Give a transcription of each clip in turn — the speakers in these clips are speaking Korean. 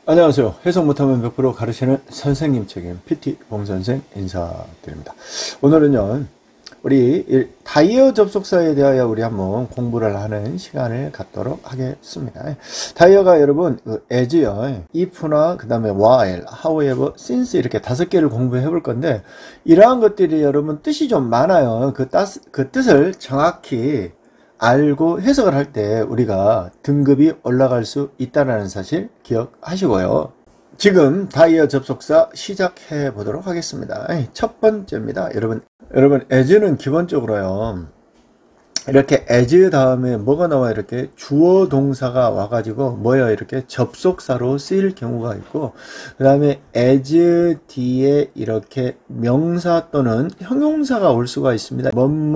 안녕하세요. 해석 못하면 100% 가르치는 선생님 책임 PT 봉선생 인사드립니다. 오늘은요, 우리 다이어 접속사에 대하여 우리 한번 공부를 하는 시간을 갖도록 하겠습니다. 다이어가 여러분 as요, if나 그 다음에 while, however, since 이렇게 5개를 공부해 볼 건데, 이러한 것들이 여러분 뜻이 좀 많아요. 그 뜻을 정확히 알고 해석을 할 때 우리가 등급이 올라갈 수 있다는 사실 기억하시고요. 지금 다이어 접속사 시작해 보도록 하겠습니다. 첫 번째입니다. 여러분 as는 기본적으로요, 이렇게 as 다음에 뭐가 나와, 이렇게 주어 동사가 와가지고 뭐요, 이렇게 접속사로 쓰일 경우가 있고, 그 다음에 as 뒤에 이렇게 명사 또는 형용사가 올 수가 있습니다.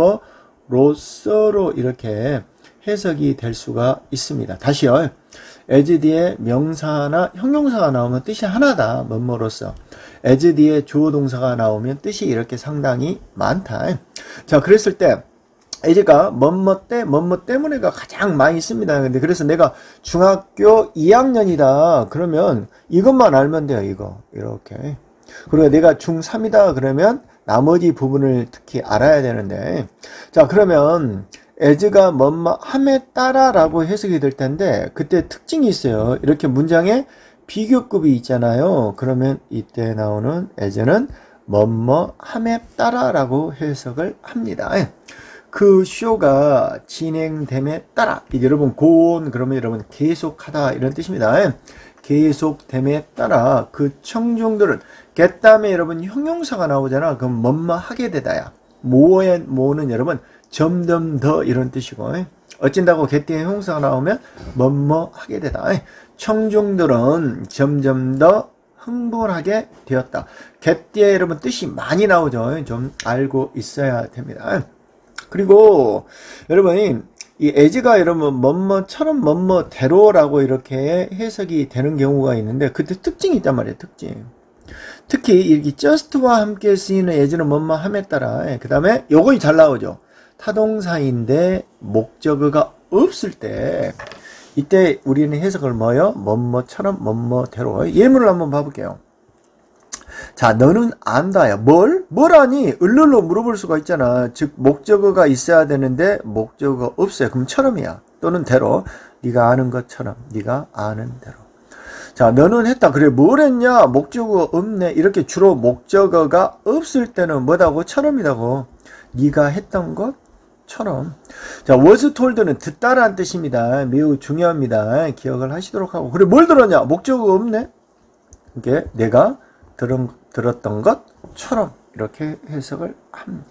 로서로 이렇게 해석이 될 수가 있습니다. 다시요. as 뒤에 명사나 형용사가 나오면 뜻이 하나다. 뭐뭐로서. as 뒤에 주어 동사가 나오면 뜻이 이렇게 상당히 많다. 자, 그랬을 때 as가 뭐뭐 때문에가 가장 많이 씁니다. 근데 그래서 내가 중학교 2학년이다 그러면 이것만 알면 돼요. 이거 이렇게. 그리고 내가 중3이다 그러면 나머지 부분을 특히 알아야 되는데, 자, 그러면 as가 뭐뭐 함에 따라 라고 해석이 될 텐데, 그때 특징이 있어요. 이렇게 문장에 비교급이 있잖아요. 그러면 이때 나오는 as는 뭐뭐 함에 따라 라고 해석을 합니다. 그 쇼가 진행됨에 따라, 여러분 고온 그러면 여러분 계속하다 이런 뜻입니다. 계속됨에 따라 그 청중들은 get 다음에 여러분 형용사가 나오잖아. 그럼 뭐뭐 하게 되다야. 뭐는 여러분 점점 더 이런 뜻이고, 어쩐다고 get 뒤에 형용사가 나오면 뭐뭐 하게 되다. 청중들은 점점 더 흥분하게 되었다. get 뒤에 여러분 뜻이 많이 나오죠. 좀 알고 있어야 됩니다. 그리고 여러분이 이 as가 여러분 뭐뭐처럼 뭐뭐대로라고 이렇게 해석이 되는 경우가 있는데, 그때 특징이 있단 말이에요. 특히 이렇게 just와 함께 쓰이는 as는 뭐뭐 함에 따라, 그 다음에 요거 잘 나오죠. 타동사인데 목적어가 없을 때, 이때 우리는 해석을 뭐요? 뭐뭐처럼 뭐뭐대로. 예문을 한번 봐볼게요. 자, 너는 안다야. 뭘 아니? 을로 물어볼 수가 있잖아. 즉 목적어가 있어야 되는데 목적어가 없어요. 그럼 처럼이야. 또는 대로. 네가 아는 것처럼. 네가 아는 대로. 자, 너는 했다. 그래, 뭘 했냐? 목적어가 없네. 이렇게 주로 목적어가 없을 때는 뭐다고? 처럼이라고. 네가 했던 것처럼. 자, was told는 듣다라는 뜻입니다. 매우 중요합니다. 기억을 하시도록 하고. 그래, 뭘 들었냐? 목적어가 없네. 이게 내가 들었던 것처럼 이렇게 해석을 합니다.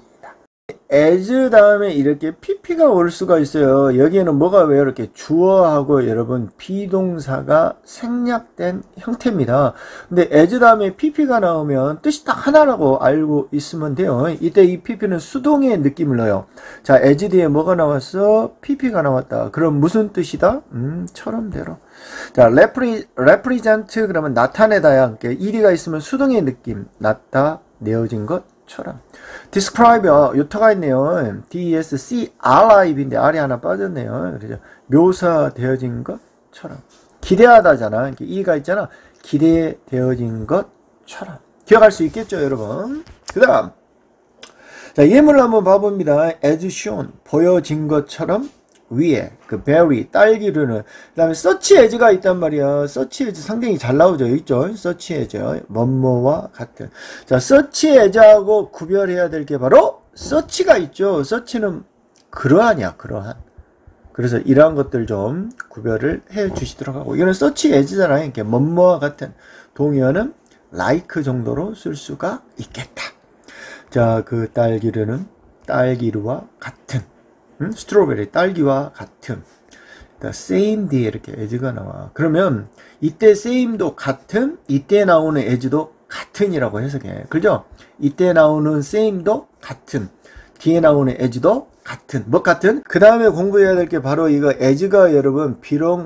as 다음에 이렇게 pp가 올 수가 있어요. 여기에는 뭐가 왜 이렇게 주어하고 여러분 비동사가 생략된 형태입니다. 근데 as 다음에 pp가 나오면 뜻이 딱 하나라고 알고 있으면 돼요. 이때 이 pp는 수동의 느낌을 넣어요. 자, as 뒤에 뭐가 나왔어? pp가 나왔다. 그럼 무슨 뜻이다? 처럼대로. 자, represent 그러면 나타내다야. 이리가 있으면 수동의 느낌, 나타내어진 것처럼. describe 요터가 있네요. describe인데 R이 하나 빠졌네요. 그래서 묘사되어진 것처럼. 기대하다잖아. 이렇게 이가 있잖아. 기대되어진 것처럼. 기억할 수 있겠죠, 여러분? 그 다음. 자, 예문을 한번 봐봅니다. as shown, 보여진 것처럼 위에 그 berry, 딸기류는, 그 다음에 such as가 있단 말이야. such as 상당히 잘 나오죠. 있죠? such as, 뭐뭐와 같은. 자, such as하고 구별해야 될 게 바로 such가 있죠. such는 그러하냐, 그러한. 그래서 이러한 것들 좀 구별을 해 주시도록 하고, 이거는 such as잖아요. 이렇게 뭐뭐와 같은. 동의어는 like 정도로 쓸 수가 있겠다. 자, 그 딸기류는 딸기류와 같은. 스트로베리, 딸기와 같은. same 뒤에 이렇게 as가 나와. 그러면 이때 same도 같은, 이때 나오는 as도 같은이라고 해석해. 그죠? 이때 나오는 same도 같은, 뒤에 나오는 as도 같은. 뭐 같은? 그 다음에 공부해야 될 게 바로 이거 as가 여러분 비록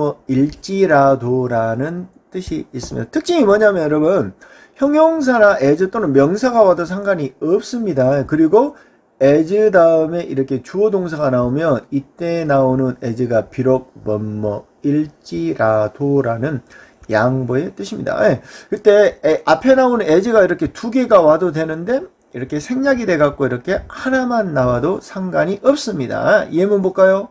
뭐뭐일지라도라는 뜻이 있습니다. 특징이 뭐냐면 여러분 형용사나 as 또는 명사가 와도 상관이 없습니다. 그리고 as 다음에 이렇게 주어 동사가 나오면 이때 나오는 as가 비록 뭐뭐일지라도라는 양보의 뜻입니다. 예. 그때 앞에 나오는 as가 이렇게 두 개가 와도 되는데 이렇게 생략이 돼 갖고 이렇게 하나만 나와도 상관이 없습니다. 예문 볼까요?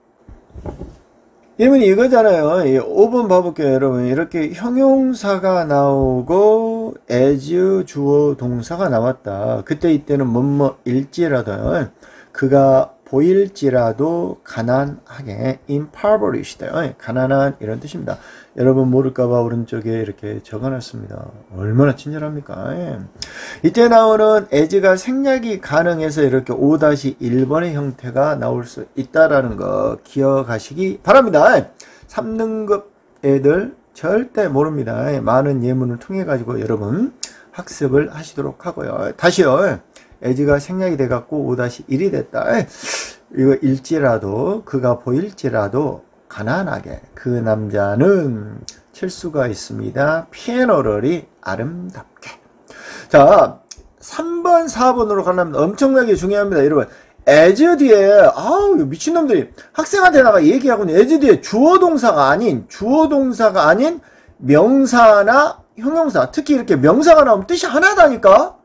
예문이 이거잖아요. 5번 봐볼게요, 여러분. 이렇게 형용사가 나오고 as 주어 동사가 나왔다. 그때 이때는 뭐뭐일지라도 그가 보일지라도 가난하게 impoverished요. 가난한 이런 뜻입니다. 여러분 모를까봐 오른쪽에 이렇게 적어놨습니다. 얼마나 친절합니까? 예. 이때 나오는 as가 생략이 가능해서 이렇게 5-1번의 형태가 나올 수 있다라는 거 기억하시기 바랍니다. 3등급 애들 절대 모릅니다. 많은 예문을 통해 가지고 여러분 학습을 하시도록 하고요. 다시요. as가 생략이 돼갖고 5-1이 됐다. 이거 일지라도 그가 보일지라도 가난하게 그 남자는 칠수가 있습니다. 피에노럴이 아름답게. 자 3번 4번으로 가려면 엄청나게 중요합니다. 여러분 as 뒤에 아우 미친놈들이 학생한테 나가 얘기하고는 as 뒤에 주어 동사가 아닌 명사나 형용사 특히 이렇게 명사가 나오면 뜻이 하나다니까.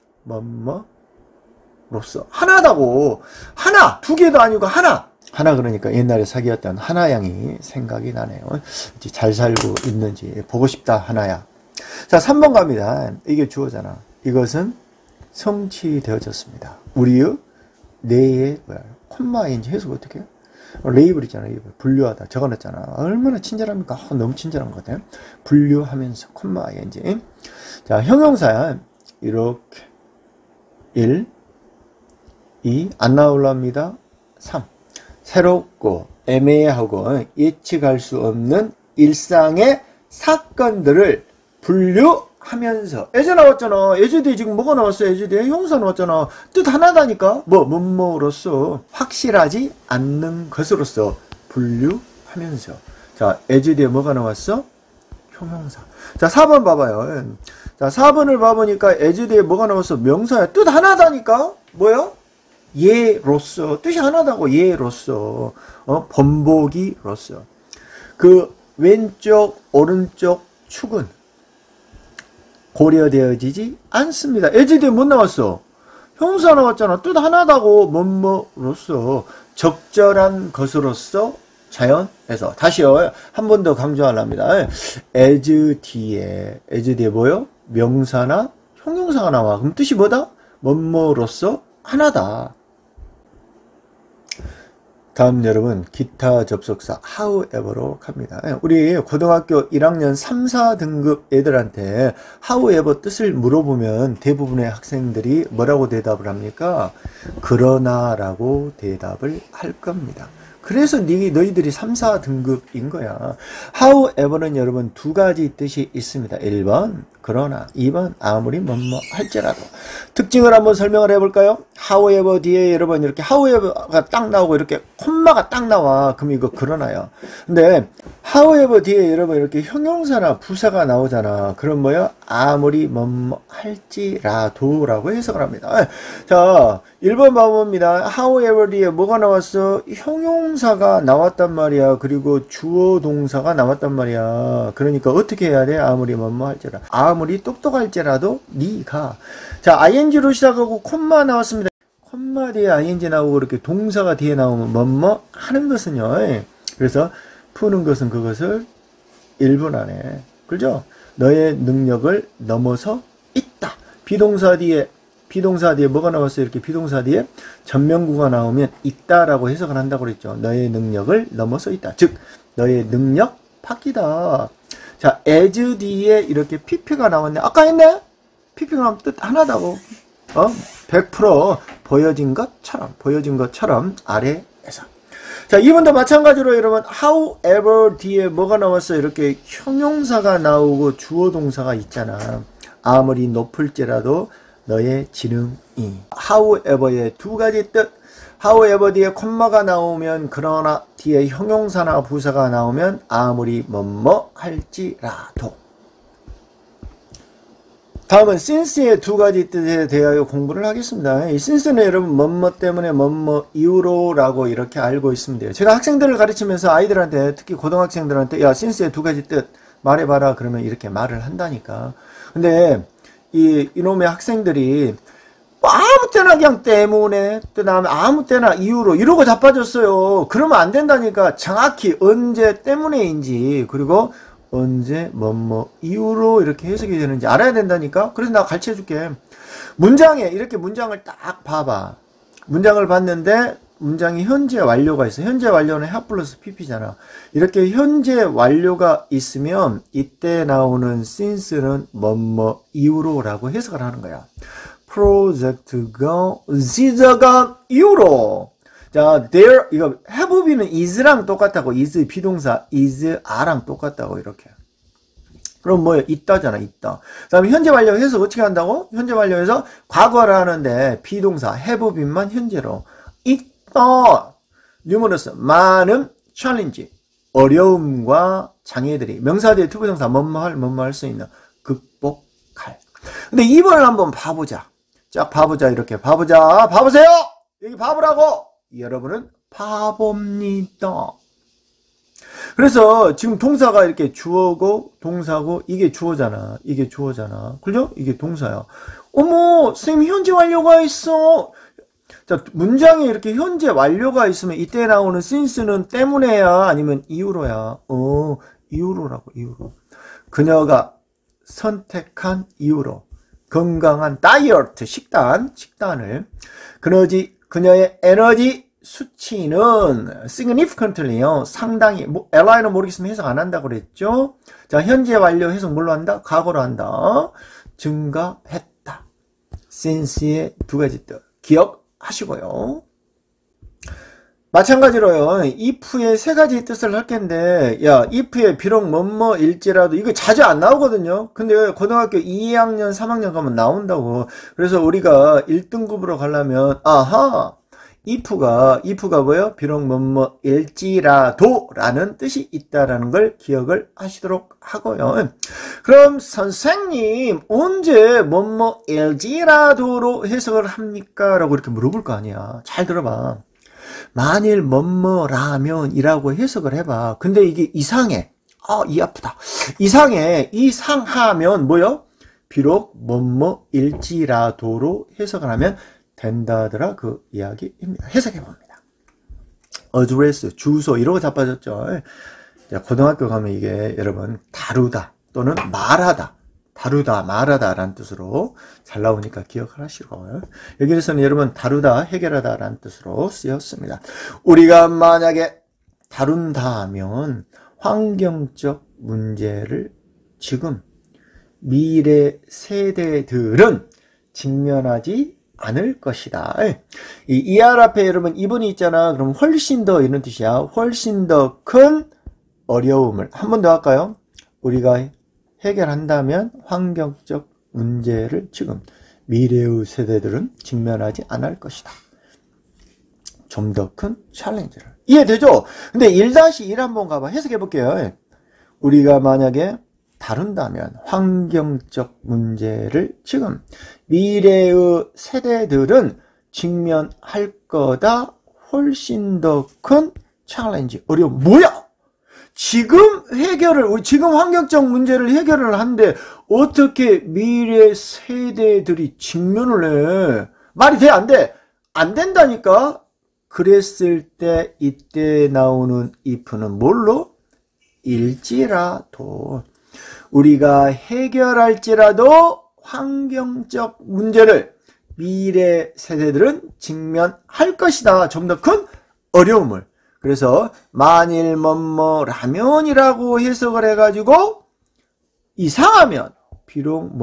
로서 하나다고. 하나 두 개도 아니고 하나 그러니까 옛날에 사귀었던 하나양이 생각이 나네요. 잘 살고 있는지 보고 싶다 하나야. 자 3번 갑니다. 이게 주어잖아. 이것은 성취되어졌습니다. 우리의 내의 콤마인지 해석 어떻게 해요? 레이블 있잖아. 레이블. 분류하다 적어놨잖아. 얼마나 친절합니까? 너무 친절한 것 같아요. 분류하면서 콤마인지. 자 형용사야. 이렇게 1 2 안 나올랍니다. 3 새롭고 애매하고 예측할 수 없는 일상의 사건들을 분류하면서 as 나왔잖아. as 뒤에 지금 뭐가 나왔어? as 뒤에 형용사 나왔잖아. 뜻 하나다니까. 뭐뭐로서 확실하지 않는 것으로서 분류하면서. 자 as 뒤에 뭐가 나왔어? 형용사. 자 4번 봐봐요. 자 4번을 봐보니까 as 뒤에 뭐가 나왔어? 명사야. 뜻 하나다니까. 뭐야? 예로서. 뜻이 하나다고. 예로서. 번복이로서. 그 왼쪽 오른쪽 축은 고려되어지지 않습니다. as 뒤에 뭐 나왔어? 형사 나왔잖아. 뜻 하나다고. 뭐뭐로서 적절한 것으로서 자연에서. 다시요. 한 번 더 강조하랍니다. as 뒤에 뭐요? 명사나 형용사가 나와. 그럼 뜻이 뭐다? 뭐뭐로서 하나다. 다음 여러분 기타 접속사 however로 갑니다. 우리 고등학교 1학년 3, 4등급 애들한테 however 뜻을 물어보면 대부분의 학생들이 뭐라고 대답을 합니까? 그러나 라고 대답을 할 겁니다. 그래서 너희들이 3, 4등급인 거야. however는 여러분 두 가지 뜻이 있습니다. 1번 그러나 2번 아무리 뭐뭐 할지라도. 특징을 한번 설명을 해볼까요? however 뒤에 여러분 이렇게 however가 딱 나오고 이렇게 콤마가 딱 나와. 그럼 이거 그러나요. 근데 however 뒤에 여러분 이렇게 형용사나 부사가 나오잖아. 그럼 뭐야? 아무리 뭐뭐 할지라도 라고 해석을 합니다. 자 1번 봐봅니다. however 뒤에 뭐가 나왔어? 형용사가 나왔단 말이야. 그리고 주어 동사가 나왔단 말이야. 그러니까 어떻게 해야 돼? 아무리 뭐뭐 할지라도. 아무리 똑똑할지라도 네가. 자 ing로 시작하고 콤마 나왔습니다. 콤마 뒤에 ing 나오고 이렇게 동사가 뒤에 나오면 뭐뭐 하는 것은요. 그래서 푸는 것은 그것을 1분 안에. 그죠? 너의 능력을 넘어서 있다. 비동사 뒤에 뭐가 나왔어요? 이렇게 비동사 뒤에 전명구가 나오면 있다라고 해석을 한다고 그랬죠. 너의 능력을 넘어서 있다. 즉 너의 능력 밖이다. 자 as 뒤에 이렇게 pp가 나왔네. 아까 했네? pp가 나오면 뜻 하나다고. 100% 보여진 것처럼 아래에서. 자 2번도 마찬가지로 여러분 however 뒤에 뭐가 나왔어요? 이렇게 형용사가 나오고 주어 동사가 있잖아. 아무리 높을지라도 너의 지능이. however의 두 가지 뜻. however 뒤에 콤마가 나오면 그러나 뒤에 형용사나 부사가 나오면 아무리 뭐뭐 할지라도. 다음은 since의 두 가지 뜻에 대하여 공부를 하겠습니다. 이 since는 여러분 뭐뭐 때문에 뭐뭐 이유로 라고 이렇게 알고 있으면 돼요. 제가 학생들을 가르치면서 아이들한테 특히 고등학생들한테 야 since의 두 가지 뜻 말해봐라. 그러면 이렇게 말을 한다니까. 근데 이놈의 학생들이 아무 때나 그냥 때문에, 그다음에 아무 때나 이유로 이러고 자빠졌어요. 그러면 안 된다니까. 정확히 언제 때문에인지, 그리고 언제 뭐뭐 이유로 이렇게 해석이 되는지 알아야 된다니까. 그래서 나 가르쳐 줄게. 문장에 이렇게 문장을 딱 봐봐. 문장을 봤는데 문장이 현재 완료가 있어. 현재 완료는 have 플러스 pp잖아. 이렇게 현재 완료가 있으면 이때 나오는 since는 뭐뭐 이유로라고 해석을 하는 거야. 프로젝트가 시작한 이유로. 자, there 이거 have be는 is랑 똑같다고. is 비동사 is are랑 똑같다고 이렇게. 그럼 뭐예요? 있다잖아, 있다. 그 다음에 현재 완료 해서 어떻게 한다고? 현재 완료해서 과거를 하는데 비동사 have be만 현재로. 있다. numerous 많은 challenge 어려움과 장애들이 명사 뒤에 투부정사 뭐뭐 할 수 있는 극복할. 근데 2번을 한번 봐보자. 자, 봐보자. 이렇게 봐보자. 봐보세요. 여기 봐보라고. 여러분은 바보입니다. 그래서 지금 동사가 이렇게 주어고 동사고 이게 주어잖아. 이게 주어잖아. 그죠? 이게 동사야. 어머, 선생님 현재 완료가 있어. 자, 문장에 이렇게 현재 완료가 있으면 이때 나오는 since는 때문에야 아니면 이유로야. 이유로라고. 이유로. 그녀가 선택한 이유로. 건강한 다이어트 식단을 그녀의 에너지 수치는 significantly요 상당히 li는 모르겠으면 해석 안 한다고 그랬죠. 자, 현재 완료 해석 뭘로 한다? 과거로 한다. 증가했다. since의 두 가지 뜻 기억하시고요. 마찬가지로요. if의 세 가지 뜻을 할 텐데, 야, if에 비록 뭐뭐일지라도 이거 자주 안 나오거든요. 근데 고등학교 2학년, 3학년 가면 나온다고. 그래서 우리가 1등급으로 가려면, 아하, if가 뭐예요? 비록 뭐뭐일지라도 라는 뜻이 있다라는 걸 기억을 하시도록 하고요. 그럼 선생님, 언제 뭐뭐일지라도로 해석을 합니까? 라고 이렇게 물어볼 거 아니야. 잘 들어봐. 만일 뭐뭐라면이라고 해석을 해봐. 근데 이게 이상해. 이 아프다. 이상하면 뭐요? 비록 뭐뭐일지라도로 해석을 하면 된다더라. 그 이야기입니다. 해석해봅니다. 어드레스, 주소 이러고 자빠졌죠. 고등학교 가면 이게 여러분 다루다 또는 말하다. 다루다, 말하다 라는 뜻으로 잘 나오니까 기억을 하시고 여기에서는 여러분 다루다, 해결하다 라는 뜻으로 쓰였습니다. 우리가 만약에 다룬다 하면 환경적 문제를 지금 미래 세대들은 직면하지 않을 것이다. 이 ER 앞에 여러분 이분이 있잖아. 그럼 훨씬 더 이런 뜻이야. 훨씬 더 큰 어려움을 한 번 더 할까요? 우리가 해결한다면 환경적 문제를 지금 미래의 세대들은 직면하지 않을 것이다. 좀 더 큰 챌린지를. 이해되죠? 근데 1-1 한번 가봐. 해석해 볼게요. 우리가 만약에 다룬다면 환경적 문제를 지금 미래의 세대들은 직면할 거다. 훨씬 더 큰 챌린지. 어려움. 뭐야? 지금 환경적 문제를 해결을 한데 어떻게 미래 세대들이 직면을 해? 말이 돼? 안 돼? 안 된다니까? 그랬을 때 이때 나오는 if는 뭘로? 일지라도. 우리가 해결할지라도 환경적 문제를 미래 세대들은 직면할 것이다. 좀 더 큰 어려움을. 그래서 만일 뭐뭐라면이라고 해석을 해가지고 이상하면 비록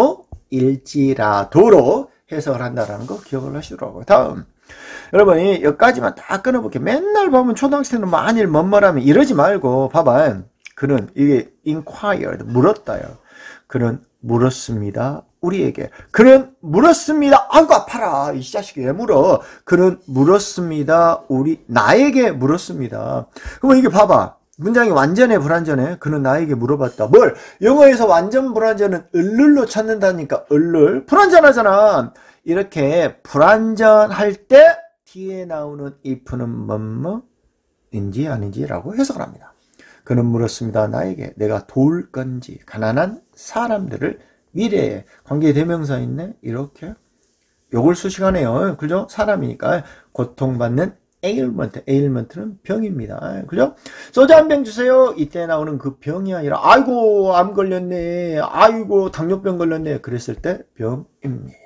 뭐뭐일지라도로 해석을 한다라는 거 기억을 하시더라고요. 다음 여러분이 여기까지만 다 끊어볼게요. 맨날 보면 초등학생은 만일 뭐뭐라면 이러지 말고 봐봐. 그는 이게 inquired 물었다요. 그는 물었습니다. 우리에게. 그는 물었습니다. 아이고 아파라. 이 자식이 왜 물어? 그는 물었습니다. 나에게 물었습니다. 그럼 이게 봐봐. 문장이 완전해 불완전해? 그는 나에게 물어봤다. 뭘? 영어에서 완전 불완전은 을를로 찾는다니까. 을를. 불완전하잖아. 이렇게 불완전할 때 뒤에 나오는 if는 뭐뭐인지 아닌지라고 해석을 합니다. 그는 물었습니다. 나에게 내가 도울 건지. 가난한 사람들을 미래에 관계대명사 있네. 이렇게 요걸 수식하네요. 그죠? 사람이니까 고통받는 ailment는 병입니다. 그죠? 소주 한 병 주세요. 이때 나오는 그 병이 아니라 아이고 암 걸렸네. 아이고 당뇨병 걸렸네. 그랬을 때 병입니다.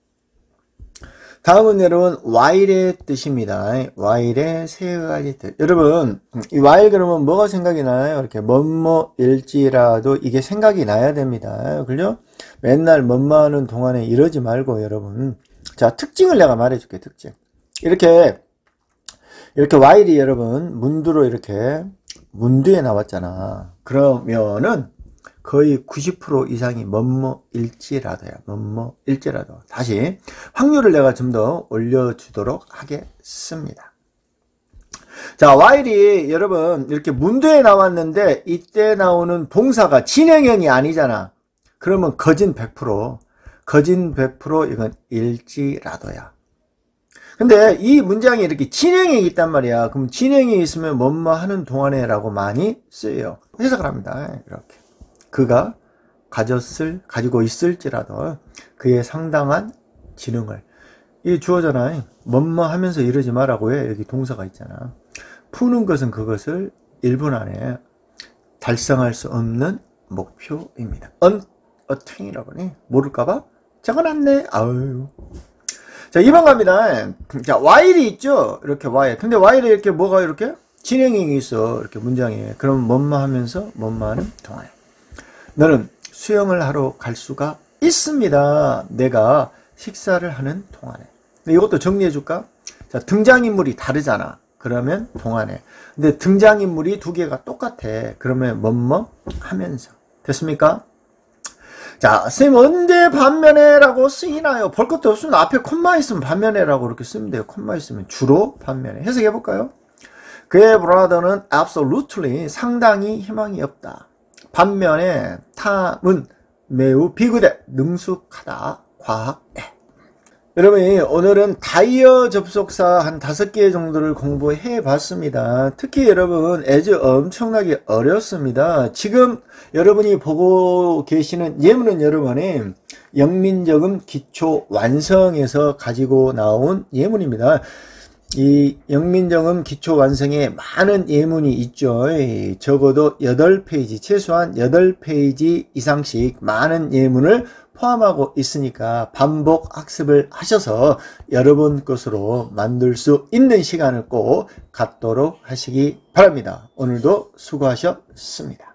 다음은 여러분 while의 뜻입니다. while의 세 가지 뜻. 여러분 이 while 그러면 뭐가 생각이 나요? 이렇게 뭐뭐일지라도 이게 생각이 나야 됩니다. 그죠? 맨날 뭐뭐 하는 동안에 이러지 말고 여러분. 자, 특징을 내가 말해줄게. 특징. 이렇게 while이 여러분 문두로 이렇게 문두에 나왔잖아. 그러면은 거의 90% 이상이 뭐뭐일지라도야. 뭐뭐일지라도. 다시 확률을 내가 좀 더 올려주도록 하겠습니다. 자, while이 여러분 이렇게 문두에 나왔는데 이때 나오는 동사가 진행형이 아니잖아. 그러면 거진 100%. 거진 100% 이건 일지라도야. 근데 이 문장이 이렇게 진행이 있단 말이야. 그럼 진행이 있으면 뭐뭐 하는 동안에 라고 많이 쓰여요. 해석을 합니다. 이렇게. 그가 가지고 있을지라도 그의 상당한 지능을. 이 주어잖아. 뭐뭐 하면서 이러지 마라고 해. 여기 동사가 있잖아. 푸는 것은 그것을 1분 안에 달성할 수 없는 목표입니다. unattain이라고 하니 모를까봐 적어놨네. 아유. 자, 2번 갑니다. 자, while이 있죠? 이렇게 while. 근데 while에 이렇게 뭐가 이렇게? 진행형이 있어. 이렇게 문장에. 그럼 뭐뭐 하면서 뭐뭐 하는 동안에. 너는 수영을 하러 갈 수가 있습니다. 내가 식사를 하는 동안에. 이것도 정리해 줄까? 자, 등장인물이 다르잖아. 그러면 동안에. 근데 등장인물이 두 개가 똑같아. 그러면 뭐뭐 하면서. 됐습니까? 자, 선생님 언제 반면에라고 쓰이나요? 볼 것도 없으면 앞에 콤마 있으면 반면에라고 이렇게 쓰면 돼요. 콤마 있으면 주로 반면에. 해석해 볼까요? 그의 브라더는 absolutely 상당히 희망이 없다. 반면에 탐은 매우 비교돼 능숙하다. 과학에. 여러분이 오늘은 다이어 접속사 한 5개 정도를 공부해 봤습니다. 특히 여러분 as 엄청나게 어렵습니다. 지금 여러분이 보고 계시는 예문은 여러분이 영민정음 기초 완성에서 가지고 나온 예문입니다. 이 영민정음 기초 완성에 많은 예문이 있죠. 적어도 8페이지, 최소한 8페이지 이상씩 많은 예문을 포함하고 있으니까 반복 학습을 하셔서 여러분 것으로 만들 수 있는 시간을 꼭 갖도록 하시기 바랍니다. 오늘도 수고하셨습니다.